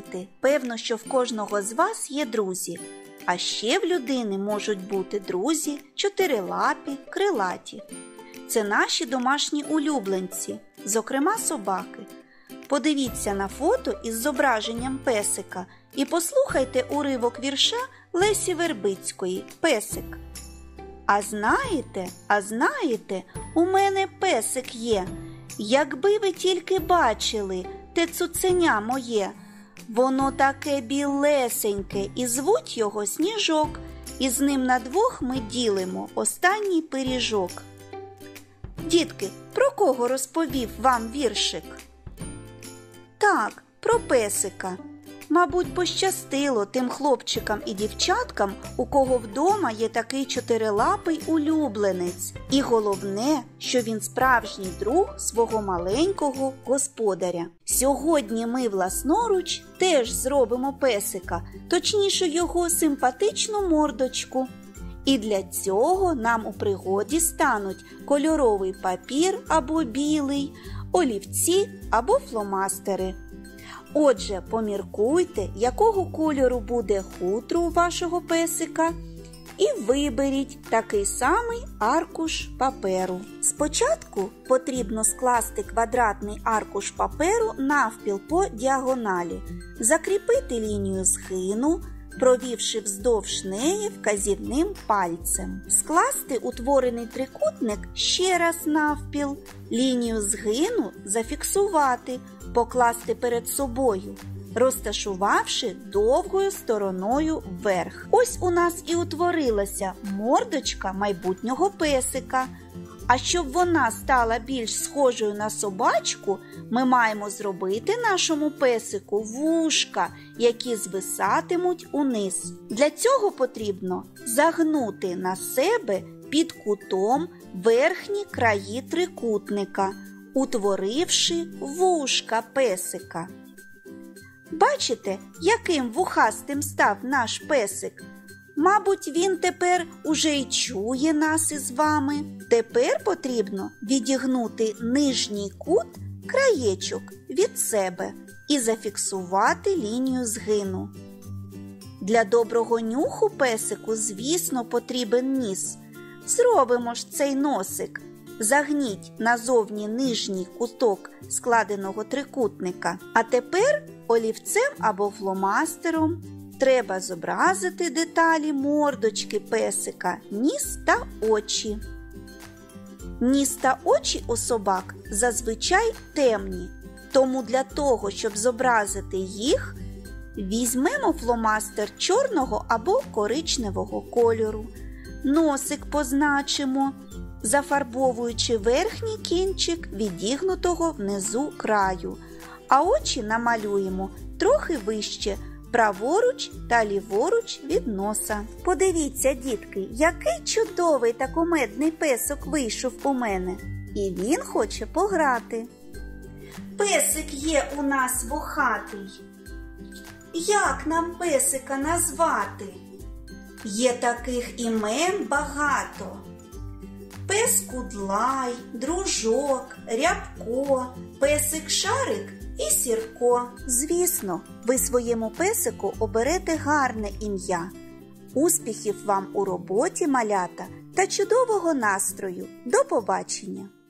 діти, певно, що в кожного з вас є друзі. А ще в людини можуть бути друзі чотирилапі, крилаті. Це наші домашні улюбленці, зокрема собаки. Подивіться на фото із зображенням песика і послухайте уривок вірша Лесі Вербицької «Песик». А знаєте, у мене песик є. Якби ви тільки бачили те цуценя моє. Воно таке білесеньке, і звуть його Сніжок, і з ним на двох ми ділимо останній пиріжок. Дітки, про кого розповів вам віршик? Так, про песика. Мабуть, пощастило тим хлопчикам і дівчаткам, у кого вдома є такий чотирилапий улюбленець. І головне, що він справжній друг свого маленького господаря. Сьогодні ми власноруч теж зробимо песика, точніше його симпатичну мордочку. І для цього нам у пригоді стануть кольоровий папір або білий, олівці або фломастери. Отже, поміркуйте, якого кольору буде хутро у вашого песика, і виберіть такий самий аркуш паперу. Спочатку потрібно скласти квадратний аркуш паперу навпіл по діагоналі, закріпити лінію згину, провівши вздовж неї вказівним пальцем. Скласти утворений трикутник ще раз навпіл, лінію згину зафіксувати, покласти перед собою, розташувавши довгою стороною вверх. Ось у нас і утворилася мордочка майбутнього песика. А щоб вона стала більш схожою на собачку, ми маємо зробити нашому песику вушка, які звисатимуть униз. Для цього потрібно загнути на себе під кутом верхні краї трикутника, утворивши вушка песика. Бачите, яким вухастим став наш песик? Мабуть, він тепер уже й чує нас із вами. Тепер потрібно відігнути нижній кут краєчок від себе і зафіксувати лінію згину. Для доброго нюху песику, звісно, потрібен ніс. Зробимо ж цей носик. Загніть назовні нижній куток складеного трикутника. А тепер олівцем або фломастером треба зобразити деталі мордочки песика, ніс та очі. Ніс та очі у собак зазвичай темні, тому для того, щоб зобразити їх, візьмемо фломастер чорного або коричневого кольору. Носик позначимо, зафарбовуючи верхній кінчик відігнутого внизу краю, а очі намалюємо трохи вище, праворуч та ліворуч від носа. Подивіться, дітки, який чудовий та кумедний песик вийшов у мене. І він хоче пограти. Песик є у нас вухатий. Як нам песика назвати? Є таких імен багато. Пес Кудлай, Дружок, Рябко, песик Шарик і Сірко. Звісно, ви своєму песику оберете гарне ім'я. Успіхів вам у роботі, малята, та чудового настрою. До побачення!